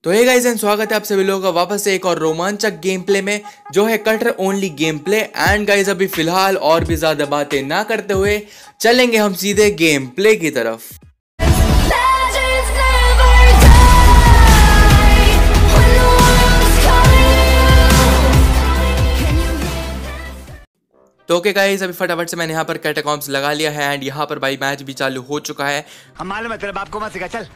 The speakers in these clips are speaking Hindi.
तो हे गाइस एंड स्वागत है आप सभी लोगों का वापस से एक और रोमांचक गेम प्ले में जो है cutter only game play. And guys अभी फिलहाल और भी ज्यादा बातें ना करते हुए चलेंगे हम सीधे गेम प्ले की तरफ। तो ओके गाइस अभी फटाफट से मैंने यहाँ पर कैटाकॉम्स लगा लिया है एंड यहाँ पर भाई मैच भी चालू हो चुका है। हम मालूम है तेरे बाप को मत सिखा चल।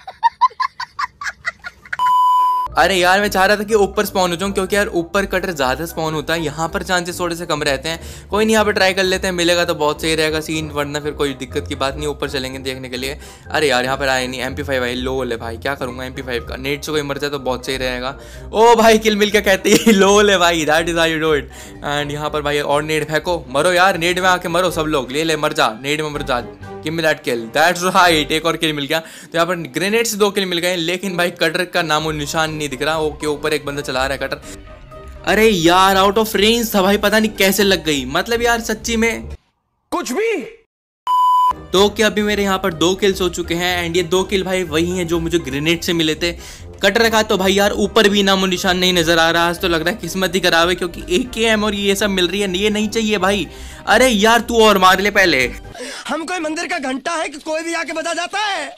अरे यार मैं चाह रहा था कि ऊपर स्पॉन हो जाऊं क्योंकि यार ऊपर कटर ज्यादा स्पॉन होता है, यहाँ पर चांसेस थोड़े से कम रहते हैं। कोई नहीं यहाँ पर ट्राई कर लेते हैं, मिलेगा तो बहुत सही रहेगा सीन, वरना फिर कोई दिक्कत की बात नहीं। ऊपर चलेंगे देखने के लिए। अरे यार यहाँ पर आए नहीं। MP5 भाई लो ले भाई, क्या करूंगा MP5 का। नेट से कोई मर जाए तो बहुत सही रहेगा। ओ भाई किल मिल क्या कहते हैं लो ले भाई, that is how you do it. And यहाँ पर भाई और नेट फेंको, मरो यार, नेट में आके मरो सब लोग, ले मर जा, नेट में मर जा। Give me that kill, that's right, एक और किल मिल गया। तो यहाँ पर ग्रेनेड से 2 किल मिल गए, लेकिन भाई कटर का नामो निशान नहीं दिख रहा। ओके ऊपर एक बंदा चला रहा है कटर। अरे यार आउट ऑफ रेंज था भाई, पता नहीं कैसे लग गई, मतलब यार सच्ची में कुछ भी। तो क्या अभी मेरे यहाँ पर 2 किल्स हो चुके हैं एंड ये 2 किल भाई वही हैं जो मुझे ग्रेनेड से मिले थे। कटर का तो भाई यार ऊपर भी नामो निशान नहीं नजर आ रहा। आज तो लग रहा है किस्मत ही खराब है क्योंकि AKM और ये सब मिल रही है, ये नहीं चाहिए भाई। अरे यार तू और मार ले पहले। हम कोई मंदिर का घंटा है कि कोई भी आके बजा जाता है।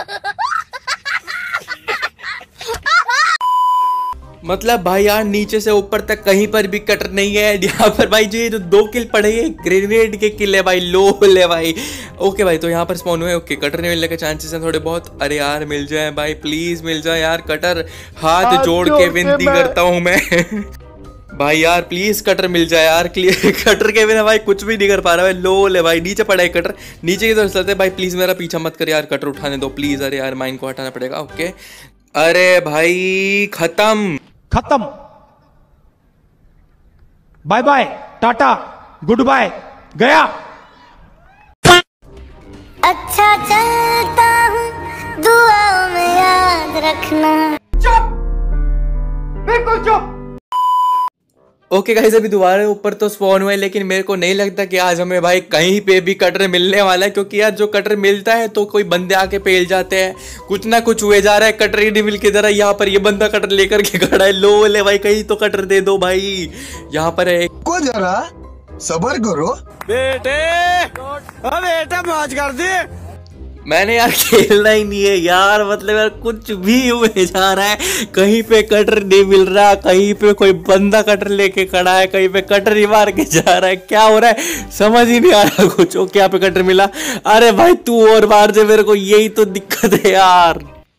मतलब भाई यार नीचे से ऊपर तक कहीं पर भी कटर नहीं है। यहाँ पर भाई जो ये 2 किल पड़े हैं ग्रेनेड के किल है भाई, लो ले भाई। ओके भाई तो यहाँ पर स्पॉन हुए। ओके कटर नहीं मिलने के चांसेस हैं थोड़े बहुत। अरे यार मिल जाए भाई, प्लीज मिल जाए यार कटर, हाथ जोड़ के विनती करता हूँ मैं भाई यार प्लीज कटर मिल जाए यार। कटर के बिना भाई कुछ भी नहीं कर पा रहा है। लो ले भाई, नीचे पड़ा है कटर, नीचे की तरफ चलते भाई। प्लीज मेरा पीछा मत कर यार, कटर उठाने दो प्लीज। अरे यार माइन को हटाना पड़ेगा। ओके अरे भाई खत्म। Bye bye tata good bye गया। अच्छा चलता हूँ दुआओं में याद रखना। चुप, बिल्कुल चुप। ओके गाइस अभी दोबारा ऊपर तो स्पॉन हुए, लेकिन मेरे को नहीं लगता कि आज हमें भाई कहीं पे भी कटर मिलने वाला है क्योंकि यार जो कटर मिलता है तो कोई बंदे आके पेल जाते हैं, कुछ ना कुछ हुए जा रहा है। कटर ही नहीं मिल के जरा, यहाँ पर ये बंदा कटर लेकर के खड़ा है। लो ले भाई कहीं तो कटर दे दो भाई। यहाँ पर है को जरा सबर करो बेटा मौज कर दे। मैंने यार खेलना ही नहीं है यार, मतलब यार कुछ भी हुए जा रहा है। कहीं पे कटर नहीं मिल रहा, कहीं पे कोई बंदा कटर लेके खड़ा है, कहीं पे कटर ही मार के जा रहा है। क्या हो रहा है समझ ही नहीं आ रहा कुछ। ओ क्या पे कटर मिला। अरे भाई तू और मार दे मेरे को, यही तो दिक्कत है यार।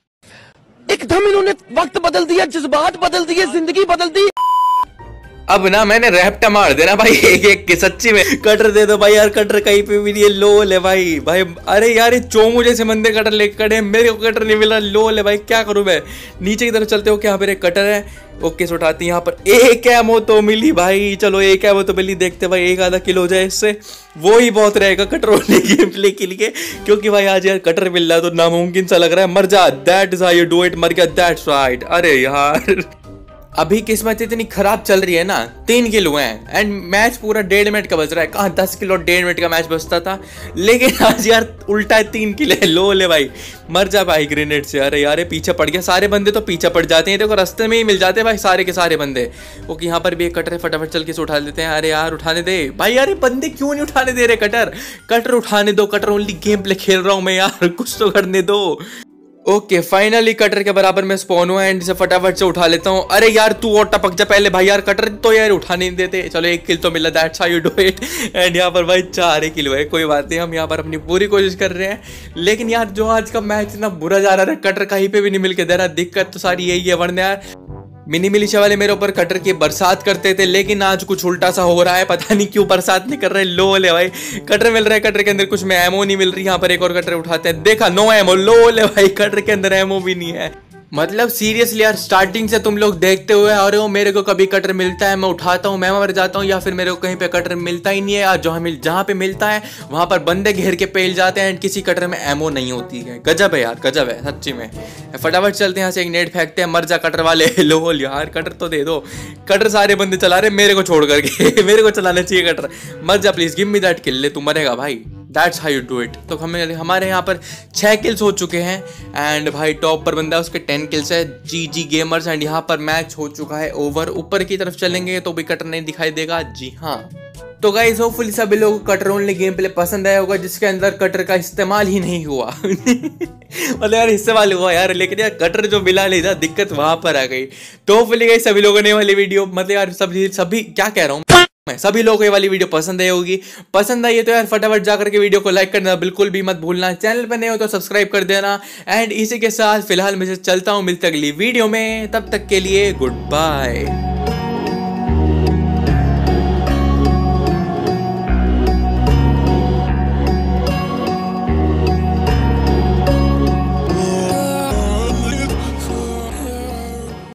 एकदम इन्होंने वक्त बदल दिया, जज्बात बदल दिए, जिंदगी बदल दी। अब ना मैंने रैप्टा मार देना भाई एक एक के, सच्ची में कटर दे दो भाई यार। कटर कहीं पे भी नहीं है, लो ले भाई। अरे यार ये चोमू जैसे बंदे कटर लेके खड़े हैं, मेरे को कटर नहीं मिल रहा। लो ले भाई क्या करूं मैं। नीचे की तरफ चलते हो, यहाँ पर एक कटर है। ओके से उठाती यहाँ पर एक एमो तो मिली भाई, चलो एक एमो तो मिली। देखते भाई एक आधा किल हो जाए इससे, वो ही बहुत रहेगा कटर होने गेम प्ले के लिए। क्योंकि भाई आज यार कटर मिल रहा है तो नामुमकिन सा लग रहा है। मर जा, that is how you do it. मर गया, दैट्स राइट। अरे यार अभी किस्मत इतनी खराब चल रही है ना, 3 किल हुए हैं एंड मैच पूरा 1.5 मिनट का बच रहा है। कहाँ 10 किल और 1.5 मिनट का मैच बचता था, लेकिन आज यार उल्टा है, 3 किल है। लो ले भाई मर जा भाई ग्रेनेड से। अरे यार ये पीछे पड़ गया, सारे बंदे तो पीछे पड़ जाते हैं, देखो रास्ते में ही मिल जाते हैं भाई सारे के सारे बंदे। ओके यहाँ पर भी एक कटर है, फटाफट चल के से उठा लेते हैं। अरे यार उठाने दे भाई, यार ये बंदे क्यों नहीं उठाने दे रहे। कटर उठाने दो, कटर ओनली गेम प्ले खेल रहा हूँ मैं यार, कुछ तो करने दो। ओके फाइनली कटर के बराबर में स्पॉन हुआ एंड इसे फटाफट से उठा लेता हूँ। अरे यार तू और टपक जा पहले भाई, यार कटर तो यार उठा नहीं देते। चलो 1 किल तो मिला, that's how you do it. And यहाँ पर भाई 4 किल हुए, कोई बात नहीं, हम यहाँ पर अपनी पूरी कोशिश कर रहे हैं। लेकिन यार जो आज का मैच इतना बुरा जा रहा है, कटर कहीं पे भी नहीं मिल के दे रहा। दिक्कत तो सारी यही है, वरना यार मिनी मिलिशिया वाले मेरे ऊपर कटर की बरसात करते थे, लेकिन आज कुछ उल्टा सा हो रहा है, पता नहीं क्यों बरसात नहीं कर रहे। लो ले भाई कटर मिल रहा है, कटर के अंदर कुछ में एमो नहीं मिल रही। यहाँ पर एक और कटर उठाते हैं, देखा नो एमो। लो ले भाई कटर के अंदर एमो भी नहीं है। मतलब सीरियसली यार स्टार्टिंग से तुम लोग देखते हुए आ रहे हो, मेरे को कभी कटर मिलता है मैं उठाता हूँ, मैं मर जाता हूँ, या फिर मेरे को कहीं पे कटर मिलता ही नहीं है। और जहाँ पे मिलता है वहां पर बंदे घेर के पेल जाते हैं एंड किसी कटर में एमो नहीं होती है। गजब है यार, गजब है सच्ची में। फटाफट चलते हैं यहाँ से, एक नेट फेंकते हैं। मर जा कटर वाले। लो यार कटर तो दे दो। कटर सारे बंदे चला रहे मेरे को छोड़ करके मेरे को चलाना चाहिए कटर। मर जा please, give me that kill. ले तू मरेगा भाई, that's how you do it. तो हमारे यहाँ पर 6 किल्स हो चुके हैं एंड भाई टॉप पर बंदा है उसके 10 किल्स है, GG गेमर्स। एंड यहाँ पर मैच हो चुका है ओवर। ऊपर की तरफ चलेंगे तो भी कटर नहीं दिखाई देगा, जी हाँ। तो गाइस होपफुली सभी लोगों को कटर ओनली गेम प्ले पसंद आया होगा जिसके अंदर कटर का इस्तेमाल ही नहीं हुआ। मतलब यार इस्तेमाल हुआ यार, लेकिन यार कटर जो मिला नहीं था, दिक्कत वहां पर आ गई। तो होपफुली गाइस सभी लोगों ने वाली वीडियो, मतलब यार सभी क्या कह रहा हूँ मैं, सभी लोगों को ये वाली वीडियो पसंद आई होगी। पसंद आई है तो यार फटाफट जाकर के वीडियो को लाइक करना बिल्कुल भी मत भूलना। चैनल पर नए हो तो सब्सक्राइब कर देना। एंड इसी के साथ फिलहाल मैं चलता हूँ, मिलते अगली वीडियो में, तब तक के लिए गुड बाय।